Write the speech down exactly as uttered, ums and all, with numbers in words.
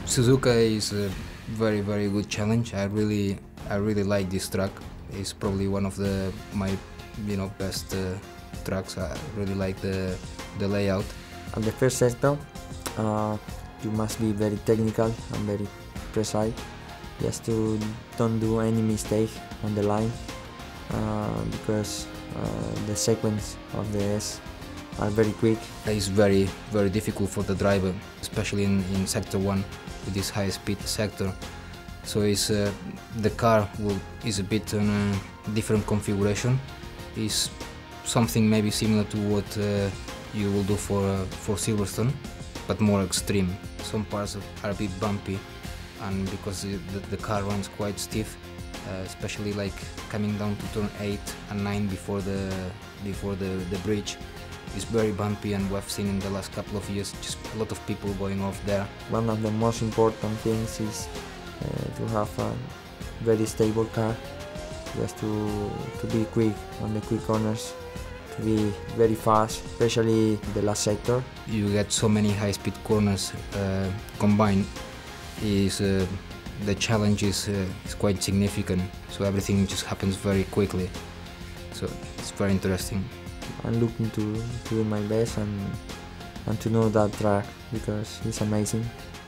Suzuka is a very very good challenge. I really I really like this track. It's probably one of the my you know best uh, tracks. I really like the the layout. At the first sector, uh, you must be very technical and very precise, just to don't do any mistake on the line, uh, because uh, the sequence of the S are very quick. It's very very difficult for the driver, especially in, in sector one with this high speed sector. So it's uh, the car will is a bit on a different configuration. It's something maybe similar to what uh, you will do for uh, for Silverstone, but more extreme. Some parts are a bit bumpy, and because the, the car runs quite stiff, uh, especially like coming down to turn eight and nine before the before the, the bridge. It's very bumpy, and we've seen in the last couple of years just a lot of people going off there. One of the most important things is uh, to have a very stable car, just to, to be quick on the quick corners, to be very fast, especially the last sector. You get so many high-speed corners uh, combined. Is uh, the challenge is, uh, is quite significant, so everything just happens very quickly. So it's very interesting. I'm looking to, to do my best and, and to know that track because it's amazing.